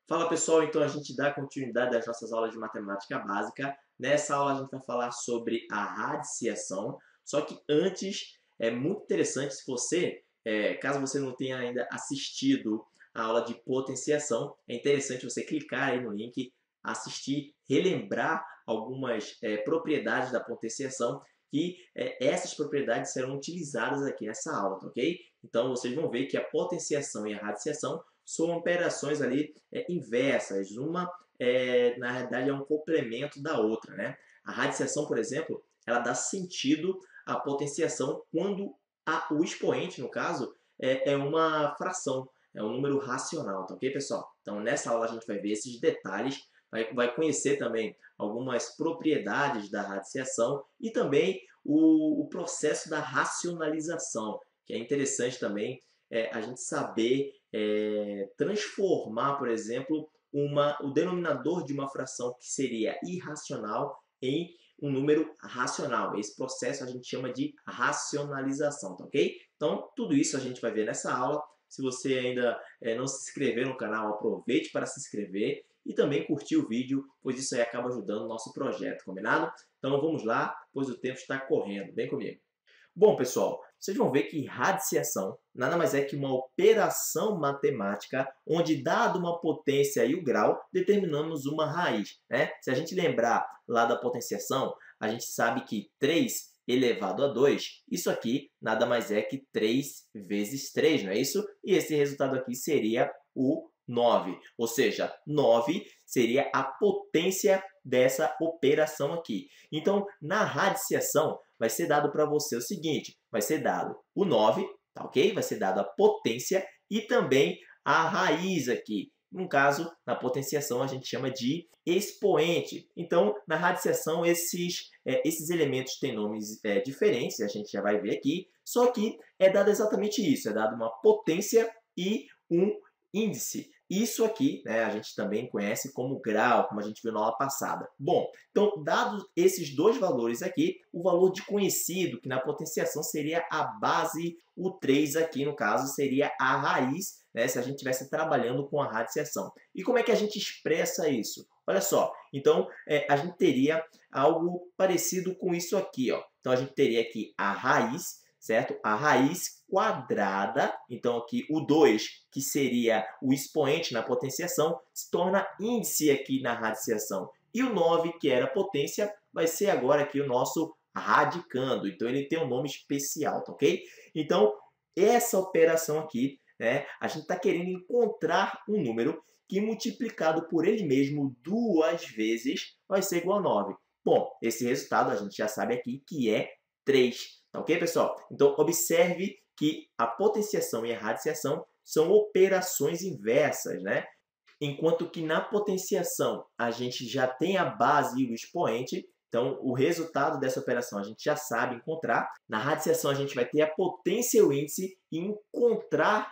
Fala pessoal, então a gente dá continuidade às nossas aulas de matemática básica. Nessa aula a gente vai falar sobre a radiciação. Só que antes, é muito interessante se você, caso você não tenha ainda assistido a aula de potenciação, é interessante você clicar aí no link, assistir, relembrar algumas propriedades da potenciação, que essas propriedades serão utilizadas aqui nessa aula, tá ok? Então vocês vão ver que a potenciação e a radiciação são operações ali inversas. Uma, na realidade, é um complemento da outra, né? A radiciação, por exemplo, ela dá sentido à potenciação quando o expoente, no caso, é uma fração, é um número racional, tá ok, pessoal? Então, nessa aula a gente vai ver esses detalhes, vai conhecer também algumas propriedades da radiciação e também o processo da racionalização, que é interessante também a gente saber transformar, por exemplo, o denominador de uma fração que seria irracional em um número racional. Esse processo a gente chama de racionalização, tá ok? Então, tudo isso a gente vai ver nessa aula. Se você ainda não se inscreveu no canal, aproveite para se inscrever e também curtir o vídeo, pois isso aí acaba ajudando o nosso projeto, combinado? Então vamos lá, pois o tempo está correndo. Vem comigo. Bom, pessoal, vocês vão ver que radiciação nada mais é que uma operação matemática onde, dado uma potência e o grau, determinamos uma raiz, né? Se a gente lembrar lá da potenciação, a gente sabe que 3 elevado a 2, isso aqui nada mais é que 3 vezes 3, não é isso? E esse resultado aqui seria o 9, ou seja, 9 seria a potência dessa operação aqui. Então, na radiciação, vai ser dado para você o seguinte, vai ser dado o 9, tá ok? Vai ser dado a potência e também a raiz aqui. No caso, na potenciação, a gente chama de expoente. Então, na radiciação, esses elementos têm nomes diferentes, a gente já vai ver aqui, só que é dado exatamente isso, é dado uma potência e um índice. Isso aqui, né, a gente também conhece como grau, como a gente viu na aula passada. Bom, então, dados esses dois valores aqui, o valor de conhecido, que na potenciação seria a base, o 3 aqui, no caso, seria a raiz, né, se a gente estivesse trabalhando com a radiciação. E como é que a gente expressa isso? Olha só, então, a gente teria algo parecido com isso aqui, ó. Então, a gente teria aqui a raiz, certo? A raiz quadrada, então aqui o 2, que seria o expoente na potenciação, se torna índice aqui na radiciação. E o 9, que era potência, vai ser agora aqui o nosso radicando. Então ele tem um nome especial, tá ok? Então, essa operação aqui, né, a gente está querendo encontrar um número que multiplicado por ele mesmo duas vezes vai ser igual a 9. Bom, esse resultado a gente já sabe aqui que é 3. Tá ok, pessoal? Então, observe que a potenciação e a radiciação são operações inversas, né? Enquanto que na potenciação a gente já tem a base e o expoente, então o resultado dessa operação a gente já sabe encontrar. Na radiciação a gente vai ter a potência e o índice e encontrar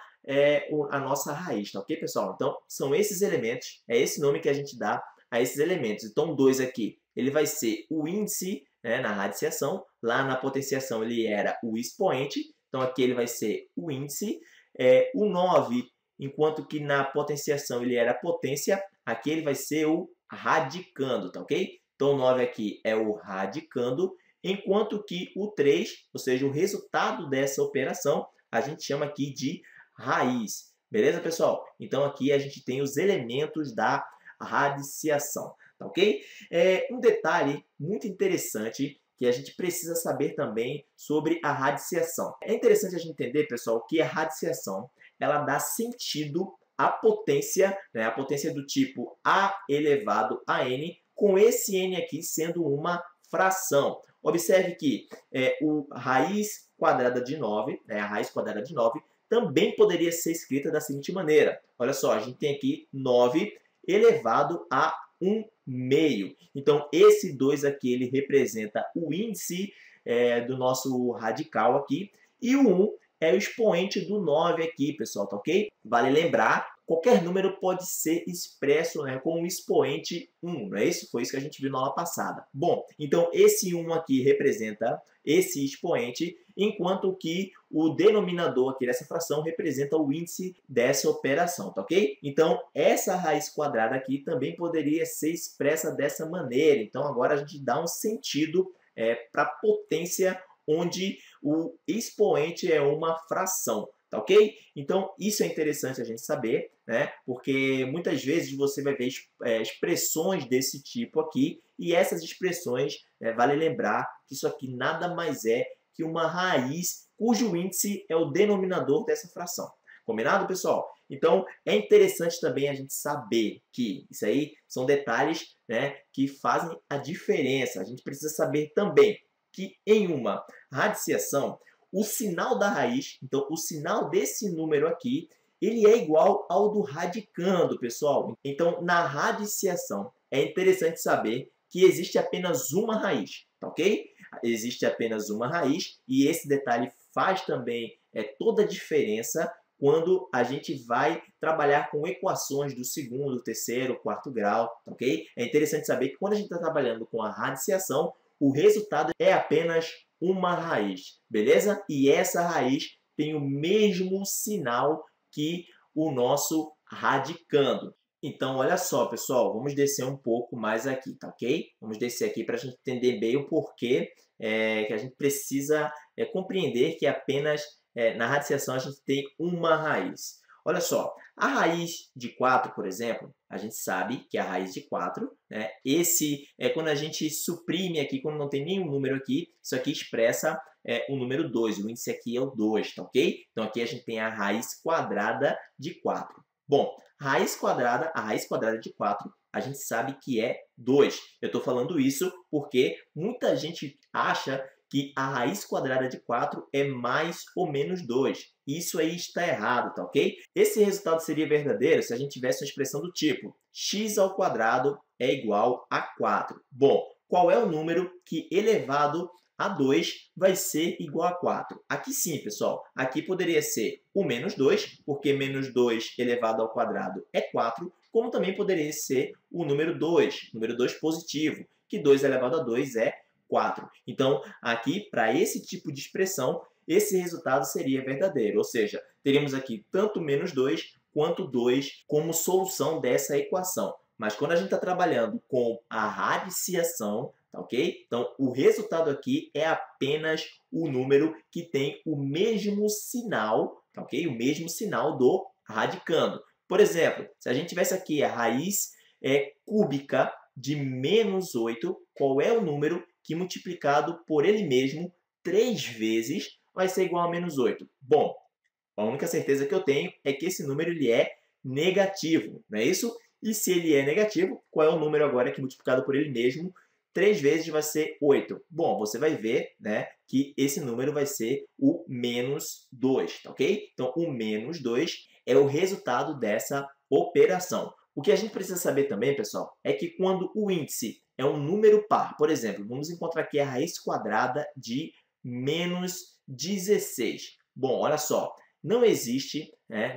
a nossa raiz, tá ok, pessoal? Então, são esses elementos, é esse nome que a gente dá a esses elementos. Então, 2 aqui, ele vai ser o índice, né, na radiciação. Lá na potenciação ele era o expoente, então aqui ele vai ser o índice. O 9, enquanto que na potenciação ele era a potência, aqui ele vai ser o radicando, tá ok? Então o 9 aqui é o radicando, enquanto que o 3, ou seja, o resultado dessa operação, a gente chama aqui de raiz. Beleza, pessoal? Então aqui a gente tem os elementos da radiciação, tá ok? Um detalhe muito interessante que a gente precisa saber também sobre a radiciação. É interessante a gente entender, pessoal, que a radiciação ela dá sentido à potência, né, a potência do tipo a elevado a n, com esse n aqui sendo uma fração. Observe que a raiz quadrada de 9, né, a raiz quadrada de 9, também poderia ser escrita da seguinte maneira. Olha só, a gente tem aqui 9 elevado a 1 meio. Então, esse 2 aqui, ele representa o índice do nosso radical aqui. E o 1 é o expoente do 9 aqui, pessoal, tá ok? Vale lembrar qualquer número pode ser expresso, né, com um expoente 1, não é isso? Foi isso que a gente viu na aula passada. Bom, então esse 1 aqui representa esse expoente, enquanto que o denominador aqui dessa fração representa o índice dessa operação, tá ok? Então, essa raiz quadrada aqui também poderia ser expressa dessa maneira. Então, agora a gente dá um sentido para a potência onde o expoente é uma fração. Tá ok? Então, isso é interessante a gente saber, né? Porque muitas vezes você vai ver expressões desse tipo aqui, e essas expressões, vale lembrar que isso aqui nada mais é que uma raiz cujo índice é o denominador dessa fração. Combinado, pessoal? Então, é interessante também a gente saber que isso aí são detalhes, né, que fazem a diferença. A gente precisa saber também que em uma radiciação, o sinal da raiz, então o sinal desse número aqui, ele é igual ao do radicando, pessoal. Então, na radiciação, é interessante saber que existe apenas uma raiz, tá ok? Existe apenas uma raiz e esse detalhe faz também toda a diferença quando a gente vai trabalhar com equações do segundo, terceiro, quarto grau, tá ok? É interessante saber que quando a gente está trabalhando com a radiciação, o resultado é apenas uma raiz, beleza? E essa raiz tem o mesmo sinal que o nosso radicando. Então, olha só, pessoal, vamos descer um pouco mais aqui, tá ok? Vamos descer aqui para a gente entender bem o porquê que a gente precisa compreender que apenas na radiciação a gente tem uma raiz. Olha só, a raiz de 4, por exemplo, a gente sabe que a raiz de 4, né, esse é quando a gente suprime aqui, quando não tem nenhum número aqui, isso aqui expressa o número 2, o índice aqui é o 2, tá ok? Então aqui a gente tem a raiz quadrada de 4. Bom, a raiz quadrada de 4, a gente sabe que é 2. Eu estou falando isso porque muita gente acha que a raiz quadrada de 4 é mais ou menos 2. Isso aí está errado, tá ok? Esse resultado seria verdadeiro se a gente tivesse uma expressão do tipo x ao quadrado é igual a 4. Bom, qual é o número que elevado a 2 vai ser igual a 4? Aqui sim, pessoal. Aqui poderia ser o menos 2, porque menos 2 elevado ao quadrado é 4, como também poderia ser o número 2 positivo, que 2 elevado a 2 é 4. Então, aqui, para esse tipo de expressão, esse resultado seria verdadeiro. Ou seja, teríamos aqui tanto menos 2 quanto 2 como solução dessa equação. Mas quando a gente está trabalhando com a radiciação, tá ok? Então, o resultado aqui é apenas o número que tem o mesmo sinal, tá ok? O mesmo sinal do radicando. Por exemplo, se a gente tivesse aqui a raiz cúbica de menos 8, qual é o número que multiplicado por ele mesmo 3 vezes vai ser igual a menos 8? Bom, a única certeza que eu tenho é que esse número ele é negativo, não é isso? E se ele é negativo, qual é o número agora que multiplicado por ele mesmo 3 vezes vai ser 8? Bom, você vai ver, né, que esse número vai ser o menos 2, tá ok? Então, o menos 2 é o resultado dessa operação. O que a gente precisa saber também, pessoal, é que quando o índice é um número par, por exemplo, vamos encontrar aqui a raiz quadrada de menos 16. Bom, olha só, não existe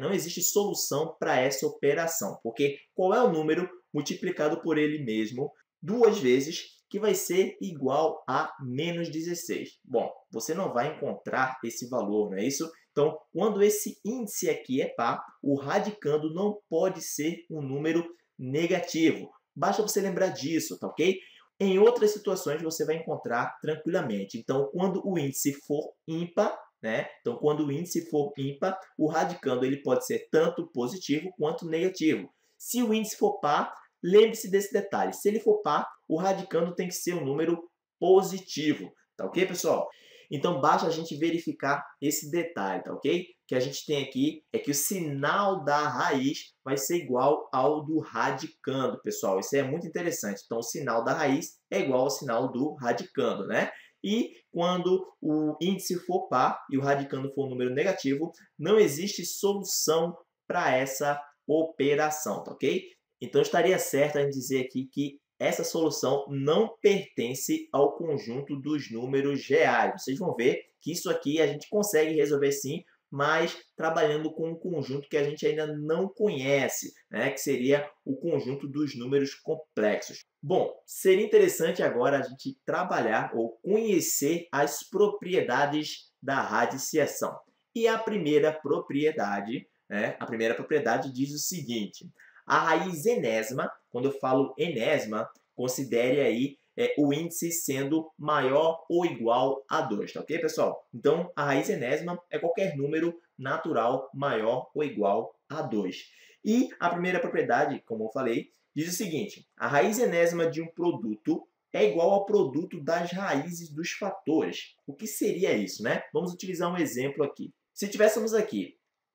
solução para essa operação, porque qual é o número multiplicado por ele mesmo 2 vezes que vai ser igual a menos 16? Bom, você não vai encontrar esse valor, não é isso? Então, quando esse índice aqui é par, o radicando não pode ser um número negativo. Basta você lembrar disso, tá ok? Em outras situações você vai encontrar tranquilamente. Então, quando o índice for ímpar, né? Então, quando o índice for ímpar, o radicando ele pode ser tanto positivo quanto negativo. Se o índice for par, lembre-se desse detalhe. Se ele for par, o radicando tem que ser um número positivo. Tá ok, pessoal? Então, basta a gente verificar esse detalhe, tá ok? O que a gente tem aqui é que o sinal da raiz vai ser igual ao do radicando, pessoal. Isso é muito interessante. Então, o sinal da raiz é igual ao sinal do radicando, né? E quando o índice for par e o radicando for um número negativo, não existe solução para essa operação, tá ok? Então, estaria certo a gente dizer aqui que essa solução não pertence ao conjunto dos números reais. Vocês vão ver que isso aqui a gente consegue resolver sim mas trabalhando com um conjunto que a gente ainda não conhece, né? Que seria o conjunto dos números complexos. Bom, seria interessante agora a gente trabalhar ou conhecer as propriedades da radiciação. E a primeira propriedade, né? A primeira propriedade diz o seguinte: a raiz enésima, quando eu falo enésima, considere aí o índice sendo maior ou igual a 2, tá ok, pessoal? Então, a raiz enésima é qualquer número natural maior ou igual a 2. E a primeira propriedade, como eu falei, diz o seguinte: a raiz enésima de um produto é igual ao produto das raízes dos fatores. O que seria isso, né? Vamos utilizar um exemplo aqui. Se tivéssemos aqui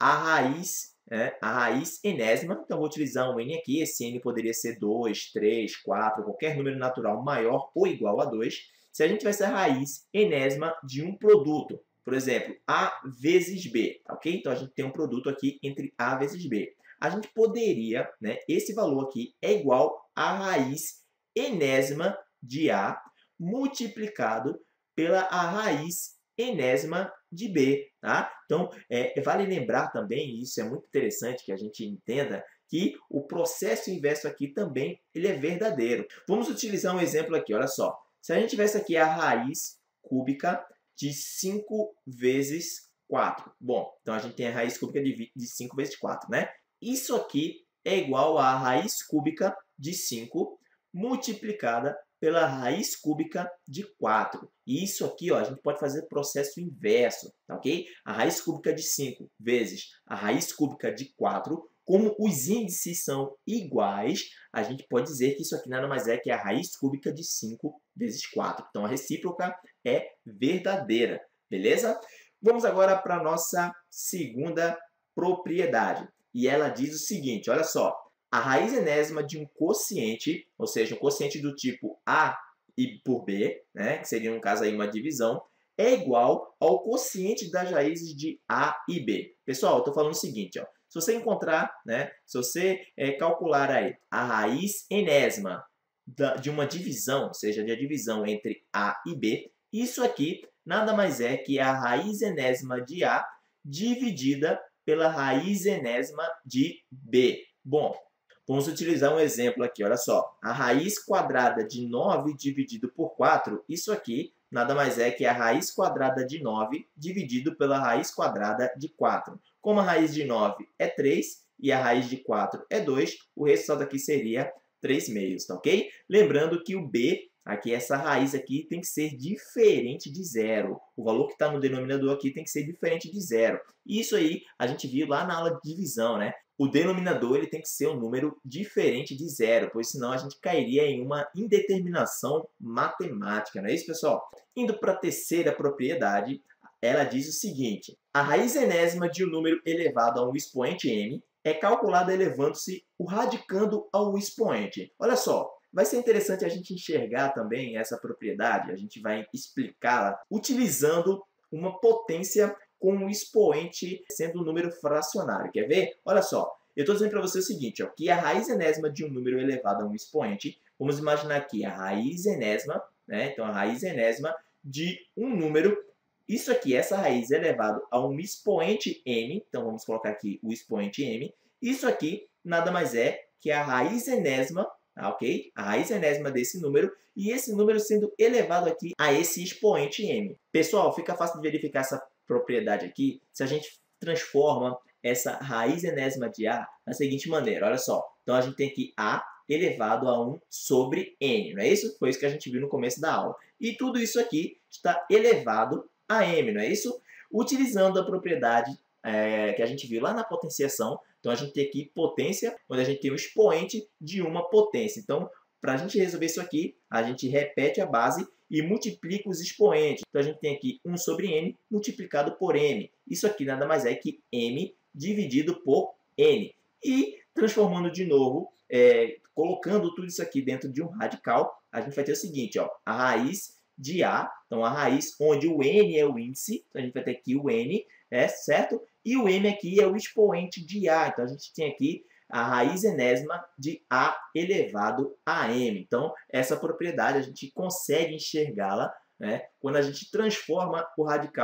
a raiz enésima, então vou utilizar um n aqui, esse n poderia ser 2, 3, 4, qualquer número natural maior ou igual a 2. Se a gente tivesse a raiz enésima de um produto, por exemplo, A vezes B, ok? Então a gente tem um produto aqui entre A vezes B. A gente poderia, né, esse valor aqui é igual à raiz enésima de A multiplicado pela a raiz enésima de B, tá? Então, vale lembrar também, e isso é muito interessante que a gente entenda, que o processo inverso aqui também ele é verdadeiro. Vamos utilizar um exemplo aqui, olha só. Se a gente tivesse aqui a raiz cúbica de 5 vezes 4. Bom, então a gente tem a raiz cúbica de 5 vezes 4, né? Isso aqui é igual à raiz cúbica de 5 multiplicada pela raiz cúbica de 4. E isso aqui, ó, a gente pode fazer processo inverso, tá ok? A raiz cúbica de 5 vezes a raiz cúbica de 4, como os índices são iguais, a gente pode dizer que isso aqui nada mais é que a raiz cúbica de 5 vezes 4. Então, a recíproca é verdadeira, beleza? Vamos agora para a nossa segunda propriedade. E ela diz o seguinte, olha só. A raiz enésima de um quociente, ou seja, um quociente do tipo A e por B, né, que seria, no caso, aí uma divisão, é igual ao quociente das raízes de A e B. Pessoal, eu estou falando o seguinte, ó, se você encontrar, né, se você calcular aí a raiz enésima de uma divisão, ou seja, de a divisão entre A e B, isso aqui nada mais é que a raiz enésima de A dividida pela raiz enésima de B. Bom, vamos utilizar um exemplo aqui, olha só. A raiz quadrada de 9 dividido por 4, isso aqui nada mais é que a raiz quadrada de 9 dividido pela raiz quadrada de 4. Como a raiz de 9 é 3 e a raiz de 4 é 2, o resultado aqui seria 3 meios, tá ok? Lembrando que o B, aqui essa raiz aqui tem que ser diferente de zero. O valor que está no denominador aqui tem que ser diferente de zero. Isso aí a gente viu lá na aula de divisão, né? O denominador ele tem que ser um número diferente de zero, pois senão a gente cairia em uma indeterminação matemática, não é isso, pessoal? Indo para a terceira propriedade, ela diz o seguinte: a raiz enésima de um número elevado a um expoente m é calculada elevando-se o radicando ao expoente. Olha só, vai ser interessante a gente enxergar também essa propriedade, a gente vai explicá-la utilizando uma potência com um expoente sendo um número fracionário. Quer ver? Olha só, eu estou dizendo para você o seguinte, ó, que a raiz enésima de um número elevado a um expoente, vamos imaginar aqui a raiz enésima, né? Então a raiz enésima de um número, isso aqui, essa raiz é elevado a um expoente m, então vamos colocar aqui o expoente m, isso aqui nada mais é que a raiz enésima, tá, ok? A raiz enésima desse número, e esse número sendo elevado aqui a esse expoente m. Pessoal, fica fácil de verificar essa propriedade aqui se a gente transforma essa raiz enésima de A da seguinte maneira, olha só. Então, a gente tem aqui A elevado a 1 sobre N, não é isso? Foi isso que a gente viu no começo da aula. E tudo isso aqui está elevado a M, não é isso? Utilizando a propriedade que a gente viu lá na potenciação, então a gente tem aqui potência, onde a gente tem o expoente de uma potência. Então, para a gente resolver isso aqui, a gente repete a base e multiplica os expoentes. Então, a gente tem aqui 1 sobre n multiplicado por m. Isso aqui nada mais é que m dividido por n. E, transformando de novo, colocando tudo isso aqui dentro de um radical, a gente vai ter o seguinte, ó, a raiz de A, então a raiz onde o n é o índice, então a gente vai ter aqui o n, certo? E o m aqui é o expoente de A, então a gente tem aqui a raiz enésima de A elevado a m. Então, essa propriedade a gente consegue enxergá-la, né, quando a gente transforma o radical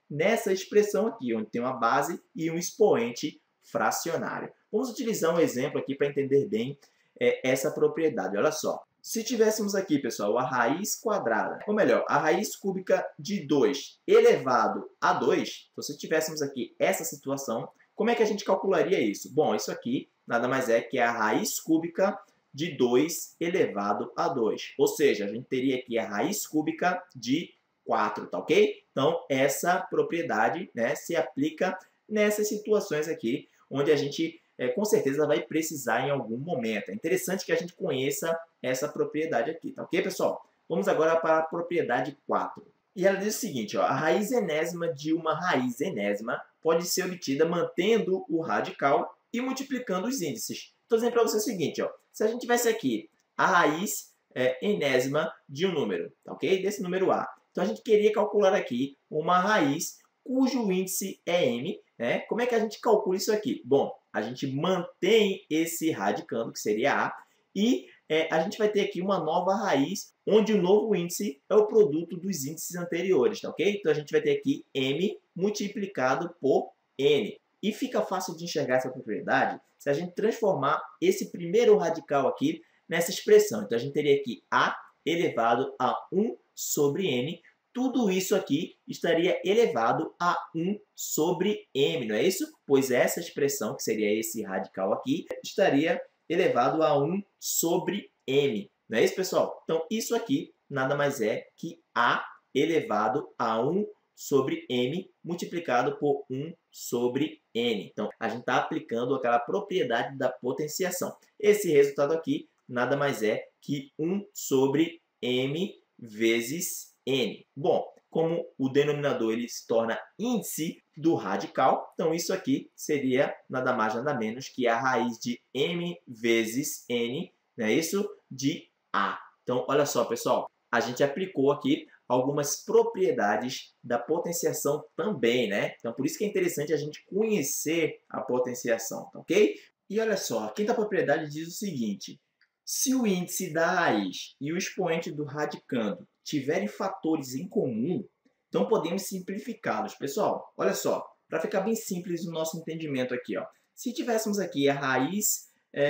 nessa expressão aqui, onde tem uma base e um expoente fracionário. Vamos utilizar um exemplo aqui para entender bem essa propriedade. Olha só. Se tivéssemos aqui, pessoal, a raiz quadrada, ou melhor, a raiz cúbica de 2 elevado a 2, então se tivéssemos aqui essa situação, como é que a gente calcularia isso? Bom, isso aqui nada mais é que a raiz cúbica de 2 elevado a 2. Ou seja, a gente teria aqui a raiz cúbica de 4, tá ok? Então, essa propriedade, né, se aplica nessas situações aqui, onde a gente com certeza vai precisar em algum momento. É interessante que a gente conheça essa propriedade aqui, tá ok, pessoal? Vamos agora para a propriedade 4. E ela diz o seguinte, ó, a raiz enésima de uma raiz enésima pode ser obtida mantendo o radical e multiplicando os índices. Estou dizendo para você o seguinte, ó, se a gente tivesse aqui a raiz enésima de um número, tá ok? Desse número A. Então a gente queria calcular aqui uma raiz cujo índice é m, né? Como é que a gente calcula isso aqui? Bom, a gente mantém esse radicando, que seria A, e a gente vai ter aqui uma nova raiz, onde o novo índice é o produto dos índices anteriores, tá ok? Então a gente vai ter aqui m multiplicado por n. E fica fácil de enxergar essa propriedade se a gente transformar esse primeiro radical aqui nessa expressão. Então a gente teria aqui A elevado a 1 sobre n. Tudo isso aqui estaria elevado a 1 sobre m, não é isso? Pois essa expressão, que seria esse radical aqui, estaria elevado a 1 sobre m. Não é isso, pessoal? Então, isso aqui nada mais é que A elevado a 1 sobre m multiplicado por 1 sobre n. Então, a gente está aplicando aquela propriedade da potenciação. Esse resultado aqui nada mais é que 1 sobre m vezes n. Bom, como o denominador ele se torna índice do radical, então isso aqui seria nada mais nada menos que a raiz de m vezes n, não é isso? De A. Então, olha só, pessoal, a gente aplicou aqui algumas propriedades da potenciação também, né? Então, por isso que é interessante a gente conhecer a potenciação, tá ok? E olha só, a quinta propriedade diz o seguinte: se o índice da raiz e o expoente do radicando tiverem fatores em comum, então podemos simplificá-los. Pessoal, olha só, para ficar bem simples o nosso entendimento aqui, ó. Se tivéssemos aqui a raiz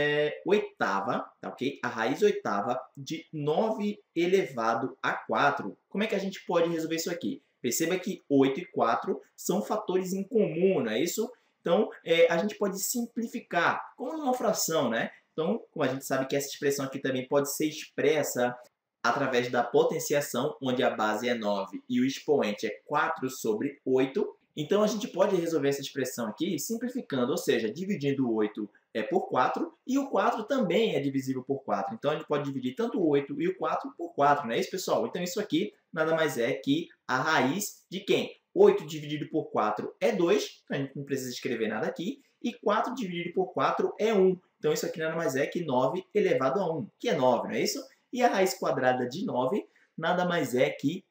oitava, tá ok? A raiz oitava de 9 elevado a 4. Como é que a gente pode resolver isso aqui? Perceba que 8 e 4 são fatores em comum, não é isso? Então, a gente pode simplificar, como numa fração, né? Então, como a gente sabe que essa expressão aqui também pode ser expressa através da potenciação, onde a base é 9 e o expoente é 4 sobre 8. Então, a gente pode resolver essa expressão aqui simplificando, ou seja, dividindo o 8 por 4 e o 4 também é divisível por 4. Então, a gente pode dividir tanto o 8 e o 4 por 4, não é isso, pessoal? Então, isso aqui nada mais é que a raiz de quem? 8 dividido por 4 é 2, então a gente não precisa escrever nada aqui. E 4 dividido por 4 é 1. Então, isso aqui nada mais é que 9 elevado a 1, que é 9, não é isso? E a raiz quadrada de 9 nada mais é que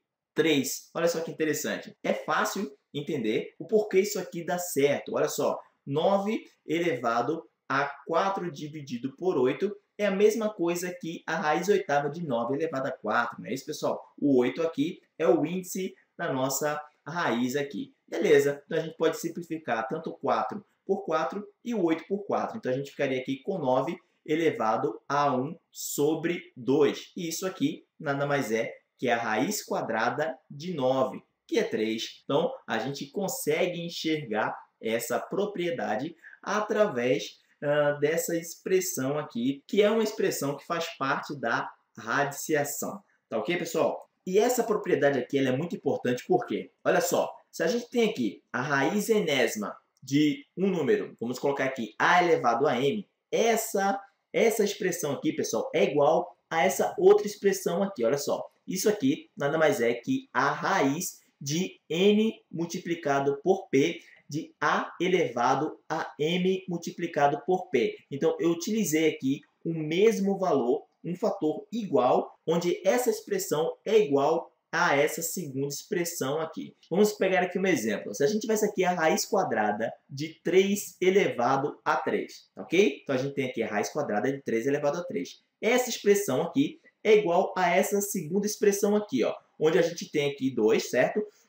3. Olha só que interessante. É fácil entender o porquê isso aqui dá certo. Olha só, 9 elevado a 4 dividido por 8 é a mesma coisa que a raiz oitava de 9 elevado a 4, não é isso, pessoal? O 8 aqui é o índice da nossa raiz aqui. Beleza, então a gente pode simplificar tanto 4 por 4 e o 8 por 4. Então a gente ficaria aqui com 9 elevado a 1 sobre 2. E isso aqui nada mais é que a raiz quadrada de 9, que é 3. Então a gente consegue enxergar essa propriedade através dessa expressão aqui, que é uma expressão que faz parte da radiciação. Tá ok, pessoal? E essa propriedade aqui ela é muito importante porque, olha só, se a gente tem aqui a raiz enésima de um número, vamos colocar aqui a elevado a m, essa expressão aqui, pessoal, é igual a essa outra expressão aqui, olha só. Isso aqui nada mais é que a raiz de n multiplicado por p de a elevado a m multiplicado por p. Então, eu utilizei aqui o mesmo valor, um fator igual, onde essa expressão é igual a essa segunda expressão aqui. Vamos pegar aqui um exemplo. Se a gente tivesse aqui a raiz quadrada de 3 elevado a 3, ok? Então, a gente tem aqui a raiz quadrada de 3 elevado a 3. Essa expressão aqui é igual a essa segunda expressão aqui, ó, onde a gente tem aqui 2, certo?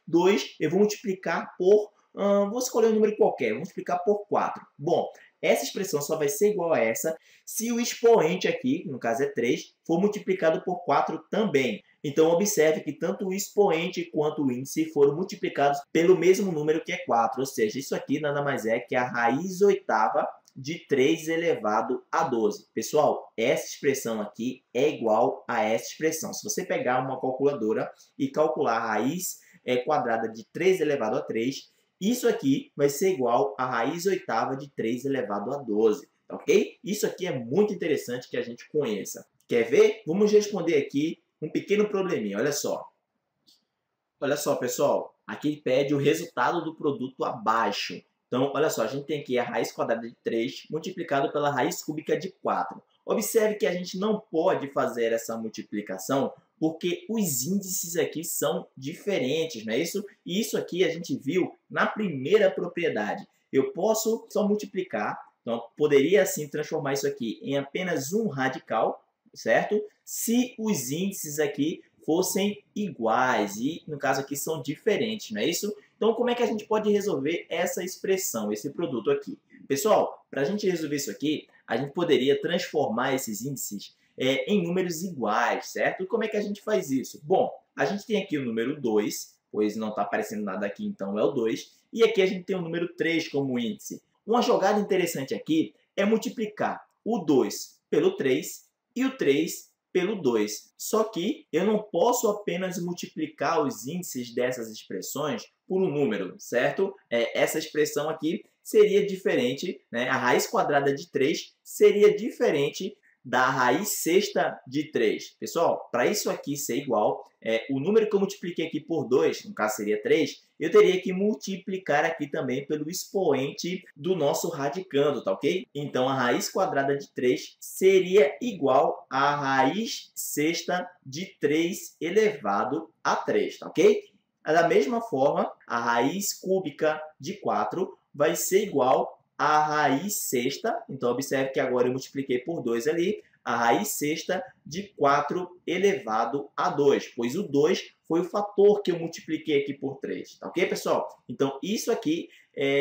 2 eu vou multiplicar por, vou escolher um número qualquer, vou multiplicar por 4. Bom, essa expressão só vai ser igual a essa se o expoente aqui, que no caso é 3, for multiplicado por 4 também. Então, observe que tanto o expoente quanto o índice foram multiplicados pelo mesmo número que é 4. Ou seja, isso aqui nada mais é que a raiz oitava de 3 elevado a 12. Pessoal, essa expressão aqui é igual a essa expressão. Se você pegar uma calculadora e calcular a raiz quadrada de 3 elevado a 3, isso aqui vai ser igual a raiz oitava de 3 elevado a 12. Tá ok? Isso aqui é muito interessante que a gente conheça. Quer ver? Vamos responder aqui um pequeno probleminha. Olha só. Olha só, pessoal. Aqui pede o resultado do produto abaixo. Então, olha só, a gente tem aqui a raiz quadrada de 3 multiplicado pela raiz cúbica de 4. Observe que a gente não pode fazer essa multiplicação porque os índices aqui são diferentes, não é isso? E isso aqui a gente viu na primeira propriedade. Eu posso só multiplicar, então poderia assim transformar isso aqui em apenas um radical, certo? Se os índices aqui fossem iguais e, no caso aqui, são diferentes, não é isso? Então, como é que a gente pode resolver essa expressão, esse produto aqui? Pessoal, para a gente resolver isso aqui, a gente poderia transformar esses índices em números iguais, certo? E como é que a gente faz isso? Bom, a gente tem aqui o número 2, pois não está aparecendo nada aqui, então é o 2. E aqui a gente tem o número 3 como índice. Uma jogada interessante aqui é multiplicar o 2 pelo 3 e o 3 pelo 2. Só que eu não posso apenas multiplicar os índices dessas expressões por um número, certo? Essa expressão aqui seria diferente, né? A raiz quadrada de 3 seria diferente da raiz sexta de 3. Pessoal, para isso aqui ser igual, o número que eu multipliquei aqui por 2, no caso seria 3, eu teria que multiplicar aqui também pelo expoente do nosso radicando, tá ok? Então, a raiz quadrada de 3 seria igual à raiz sexta de 3 elevado a 3, tá ok? Da mesma forma, a raiz cúbica de 4 vai ser igual à raiz sexta. Então, observe que agora eu multipliquei por 2 ali, a raiz sexta de 4 elevado a 2, pois o 2 foi o fator que eu multipliquei aqui por 3, tá ok, pessoal? Então, isso aqui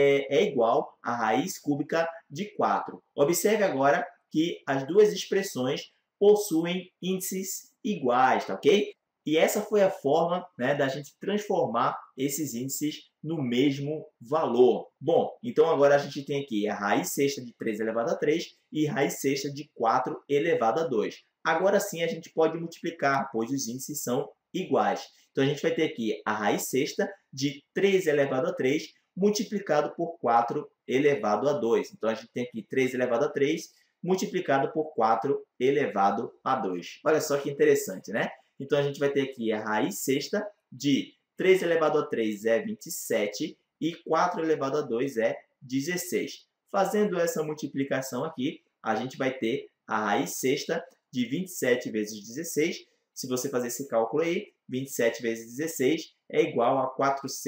é igual à raiz cúbica de 4. Observe agora que as duas expressões possuem índices iguais, tá ok? E essa foi a forma, né, da gente transformar esses índices no mesmo valor. Bom, então agora a gente tem aqui a raiz sexta de 3 elevado a 3 e raiz sexta de 4 elevado a 2. Agora sim a gente pode multiplicar, pois os índices são iguais. Então a gente vai ter aqui a raiz sexta de 3 elevado a 3 multiplicado por 4 elevado a 2. Então a gente tem aqui 3 elevado a 3 multiplicado por 4 elevado a 2. Olha só que interessante, né? Então, a gente vai ter aqui a raiz sexta de 3 elevado a 3 é 27 e 4 elevado a 2 é 16. Fazendo essa multiplicação aqui, a gente vai ter a raiz sexta de 27 vezes 16. Se você fazer esse cálculo aí, 27 vezes 16 é igual a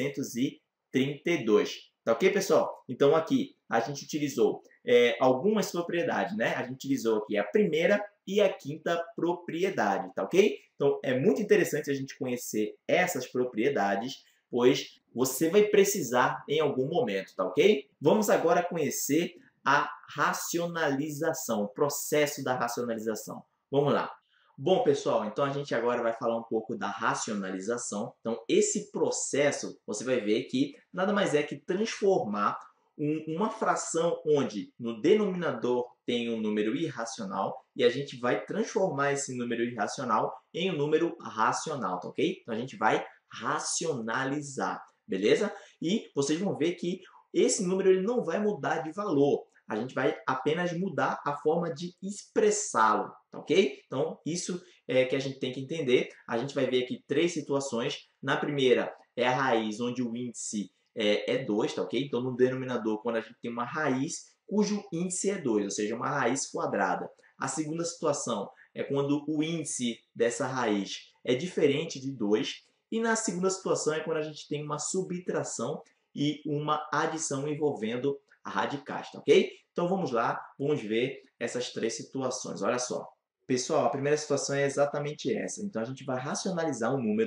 432. Tá ok, pessoal? Então, aqui a gente utilizou algumas propriedades, né? A gente utilizou aqui a primeira e a quinta propriedade, tá ok? Então, é muito interessante a gente conhecer essas propriedades, pois você vai precisar em algum momento, tá ok? Vamos agora conhecer a racionalização, o processo da racionalização. Vamos lá. Bom, pessoal, então a gente agora vai falar um pouco da racionalização. Então, esse processo, você vai ver que nada mais é que transformar uma fração onde no denominador tem um número irracional e a gente vai transformar esse número irracional em um número racional, tá ok? Então, a gente vai racionalizar, beleza? E vocês vão ver que esse número ele não vai mudar de valor. A gente vai apenas mudar a forma de expressá-lo, tá ok? Então, isso é que a gente tem que entender. A gente vai ver aqui 3 situações. Na primeira, é a raiz onde o índice é 2, tá ok? Então, no denominador, quando a gente tem uma raiz cujo índice é 2, ou seja, uma raiz quadrada. A segunda situação é quando o índice dessa raiz é diferente de 2. E na segunda situação é quando a gente tem uma subtração e uma adição envolvendo radicais, tá ok? Então vamos lá, vamos ver essas 3 situações. Olha só. Pessoal, a primeira situação é exatamente essa. Então a gente vai racionalizar um número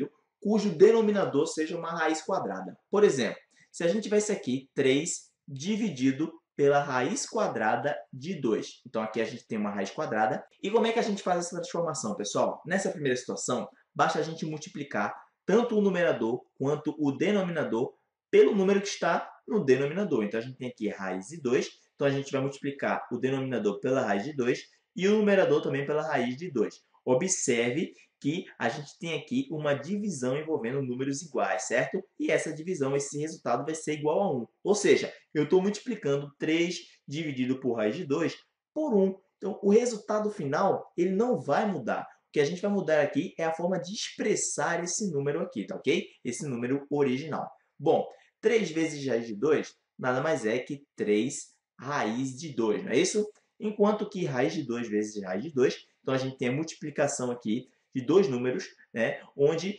cujo denominador seja uma raiz quadrada. Por exemplo, se a gente tivesse aqui 3 dividido pela raiz quadrada de 2. Então, aqui a gente tem uma raiz quadrada. E como é que a gente faz essa transformação, pessoal? Nessa primeira situação, basta a gente multiplicar tanto o numerador quanto o denominador pelo número que está no denominador. Então, a gente tem aqui raiz de 2. Então, a gente vai multiplicar o denominador pela raiz de 2 e o numerador também pela raiz de 2. Observe que a gente tem aqui uma divisão envolvendo números iguais, certo? E essa divisão, esse resultado vai ser igual a 1. Ou seja, eu estou multiplicando 3 dividido por raiz de 2 por 1. Então, o resultado final ele não vai mudar. O que a gente vai mudar aqui é a forma de expressar esse número aqui, tá ok? Esse número original. Bom, 3 vezes raiz de 2 nada mais é que 3 raiz de 2, não é isso? Enquanto que raiz de 2 vezes raiz de 2, então a gente tem a multiplicação aqui de dois números, né, onde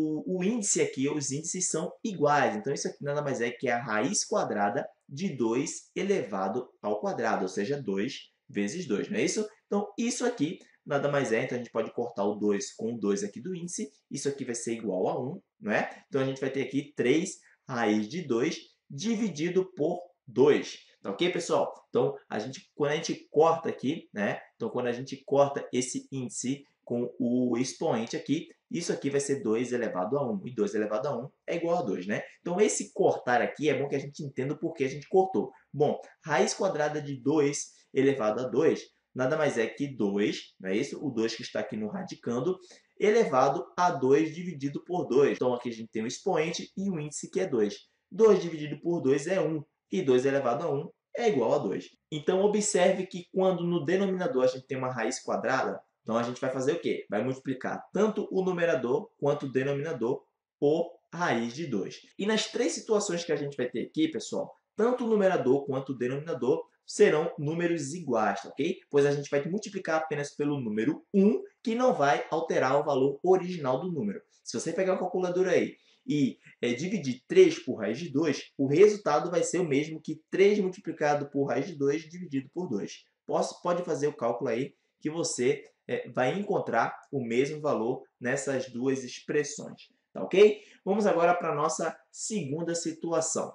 o índice aqui, os índices são iguais. Então, isso aqui nada mais é que a raiz quadrada de 2 elevado ao quadrado, ou seja, 2 vezes 2, não é isso? Então, isso aqui nada mais é, então a gente pode cortar o 2 com o 2 aqui do índice, isso aqui vai ser igual a 1, não é? Então, a gente vai ter aqui 3 raiz de 2 dividido por 2. Tá ok, pessoal? Então, quando a gente corta aqui, né? Então, quando a gente corta esse índice com o expoente aqui, isso aqui vai ser 2 elevado a 1. E 2 elevado a 1 é igual a 2, né? Então, esse cortar aqui é bom que a gente entenda o porquê a gente cortou. Bom, raiz quadrada de 2 elevado a 2 nada mais é que 2, não é isso? O 2 que está aqui no radicando, elevado a 2 dividido por 2. Então, aqui a gente tem o expoente e o índice que é 2. 2 dividido por 2 é 1. E 2 elevado a 1 é igual a 2. Então, observe que quando no denominador a gente tem uma raiz quadrada, então a gente vai fazer o quê? Vai multiplicar tanto o numerador quanto o denominador por raiz de 2. E nas três situações que a gente vai ter aqui, pessoal, tanto o numerador quanto o denominador serão números iguais, ok? Pois a gente vai multiplicar apenas pelo número 1, que não vai alterar o valor original do número. Se você pegar uma calculadora aí e dividir 3 por raiz de 2, o resultado vai ser o mesmo que 3 multiplicado por raiz de 2 dividido por 2. Pode fazer o cálculo aí que você vai encontrar o mesmo valor nessas duas expressões. Tá ok? Vamos agora para a nossa segunda situação.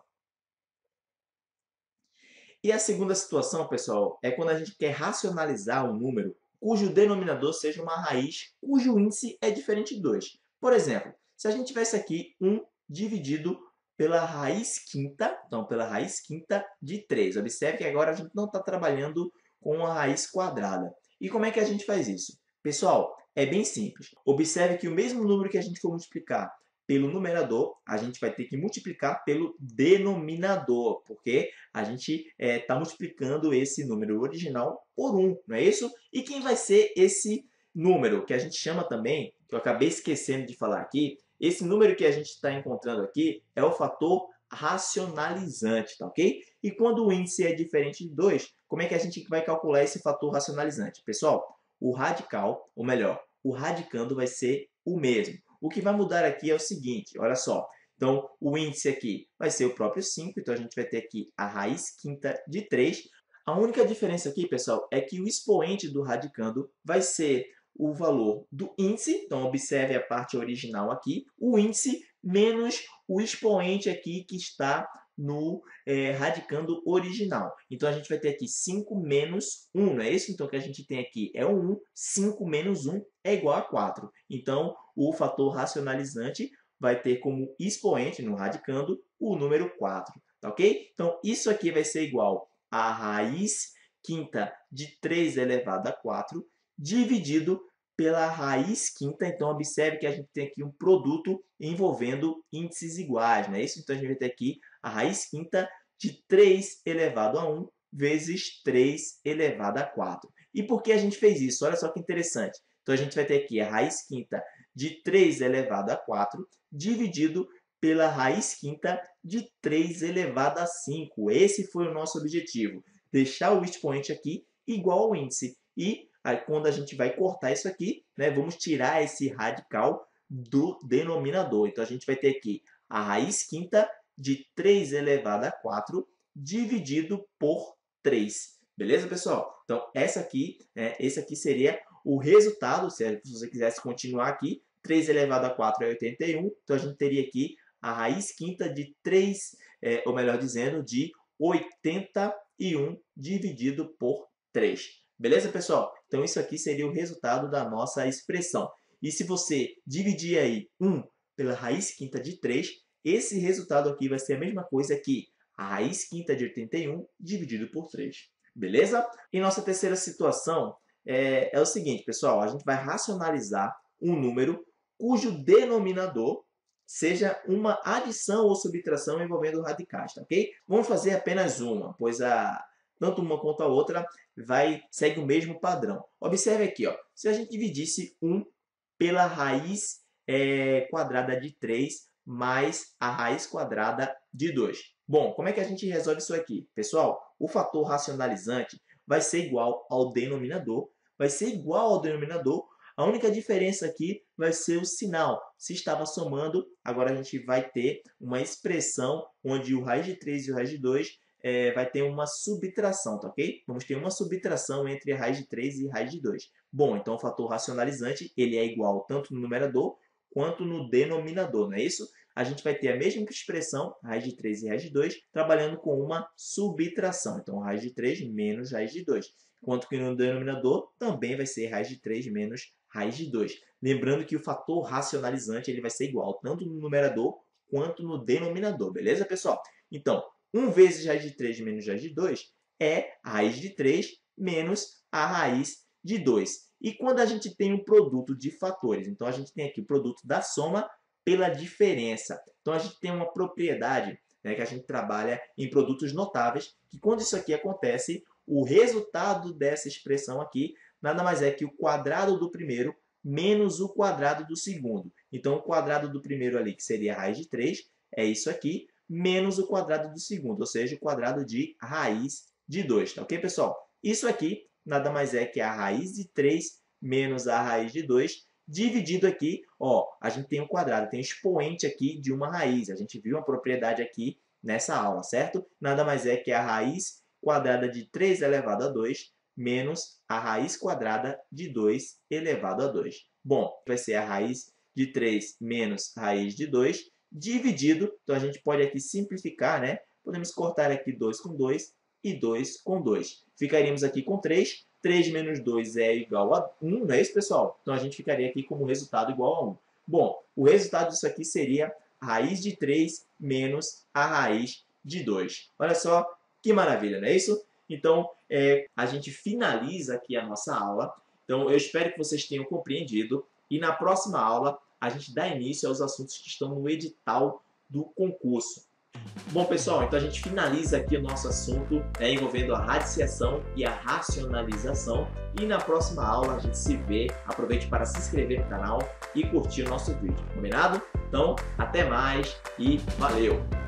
E a segunda situação, pessoal, é quando a gente quer racionalizar um número cujo denominador seja uma raiz cujo índice é diferente de 2. Por exemplo, se a gente tivesse aqui 1 dividido pela raiz quinta, então pela raiz quinta de 3. Observe que agora a gente não está trabalhando com a raiz quadrada. E como é que a gente faz isso? Pessoal, é bem simples. Observe que o mesmo número que a gente for multiplicar pelo numerador, a gente vai ter que multiplicar pelo denominador, porque a gente está multiplicando esse número original por 1, não é isso? E quem vai ser esse número, que a gente chama também, que eu acabei esquecendo de falar aqui, esse número que a gente está encontrando aqui é o fator racionalizante, tá ok? E quando o índice é diferente de 2, como é que a gente vai calcular esse fator racionalizante? Pessoal, o radical, ou melhor, o radicando vai ser o mesmo. O que vai mudar aqui é o seguinte, olha só. Então, o índice aqui vai ser o próprio 5, então a gente vai ter aqui a raiz quinta de 3. A única diferença aqui, pessoal, é que o expoente do radicando vai ser o valor do índice, então observe a parte original aqui, o índice menos o expoente aqui que está no radicando original. Então, a gente vai ter aqui 5 menos 1, não é isso? Então, o que a gente tem aqui é o 1, 5 menos 1 é igual a 4. Então, o fator racionalizante vai ter como expoente no radicando o número 4, tá ok? Então, isso aqui vai ser igual a raiz quinta de 3 elevado a 4 dividido pela raiz quinta. Então, observe que a gente tem aqui um produto envolvendo índices iguais, não é isso? Então, a gente vai ter aqui a raiz quinta de 3 elevado a 1 vezes 3 elevado a 4. E por que a gente fez isso? Olha só que interessante. Então, a gente vai ter aqui a raiz quinta de 3 elevado a 4 dividido pela raiz quinta de 3 elevado a 5. Esse foi o nosso objetivo, deixar o expoente aqui igual ao índice. E aí, quando a gente vai cortar isso aqui, né, vamos tirar esse radical do denominador. Então, a gente vai ter aqui a raiz quinta de 3 elevado a 4 dividido por 3. Beleza, pessoal? Então, esse aqui seria o resultado, se você quisesse continuar aqui, 3 elevado a 4 é 81, então a gente teria aqui a raiz quinta de 3, ou melhor dizendo, de 81 dividido por 3. Beleza, pessoal? Então isso aqui seria o resultado da nossa expressão. E se você dividir aí 1 pela raiz quinta de 3, esse resultado aqui vai ser a mesma coisa que a raiz quinta de 81 dividido por 3. Beleza? E nossa terceira situação é o seguinte, pessoal. A gente vai racionalizar um número cujo denominador seja uma adição ou subtração envolvendo radicais, tá ok? Vamos fazer apenas uma, pois tanto uma quanto a outra segue o mesmo padrão. Observe aqui, ó, se a gente dividisse 1 pela raiz quadrada de 3 mais a raiz quadrada de 2. Bom, como é que a gente resolve isso aqui? Pessoal, o fator racionalizante vai ser igual ao denominador, a única diferença aqui vai ser o sinal. Se estava somando, agora a gente vai ter uma expressão onde o raiz de 3 e o raiz de 2 vai ter uma subtração, tá ok? Vamos ter uma subtração entre a raiz de 3 e a raiz de 2. Bom, então o fator racionalizante ele é igual tanto no numerador quanto no denominador, não é isso? A gente vai ter a mesma expressão, raiz de 3 e raiz de 2, trabalhando com uma subtração. Então, raiz de 3 menos raiz de 2. Enquanto que no denominador também vai ser raiz de 3 menos raiz de 2. Lembrando que o fator racionalizante ele vai ser igual tanto no numerador quanto no denominador, beleza, pessoal? Então, 1 vezes raiz de 3 menos raiz de 2 é a raiz de 3 menos a raiz de 2. E quando a gente tem um produto de fatores, então a gente tem aqui o produto da soma pela diferença. Então a gente tem uma propriedade, né, que a gente trabalha em produtos notáveis, que quando isso aqui acontece, o resultado dessa expressão aqui nada mais é que o quadrado do primeiro menos o quadrado do segundo. Então o quadrado do primeiro ali, que seria a raiz de 3, é isso aqui, menos o quadrado do segundo, ou seja, o quadrado de raiz de 2. Tá ok, pessoal? Isso aqui nada mais é que a raiz de 3 menos a raiz de 2, dividido aqui, ó, a gente tem um quadrado, tem um expoente aqui de uma raiz. A gente viu uma propriedade aqui nessa aula, certo? Nada mais é que a raiz quadrada de 3 elevado a 2 menos a raiz quadrada de 2 elevado a 2. Bom, vai ser a raiz de 3 menos a raiz de 2 dividido. Então, a gente pode aqui simplificar, né? Podemos cortar aqui 2 com 2 e 2 com 2. Ficaríamos aqui com 3. 3 menos 2 é igual a 1, não é isso, pessoal? Então, a gente ficaria aqui como resultado igual a 1. Bom, o resultado disso aqui seria a raiz de 3 menos a raiz de 2. Olha só que maravilha, não é isso? Então, a gente finaliza aqui a nossa aula. Então, eu espero que vocês tenham compreendido. E na próxima aula, a gente dá início aos assuntos que estão no edital do concurso. Bom, pessoal, então a gente finaliza aqui o nosso assunto envolvendo a radiciação e a racionalização. E na próxima aula a gente se vê. Aproveite para se inscrever no canal e curtir o nosso vídeo. Combinado? Então, até mais e valeu!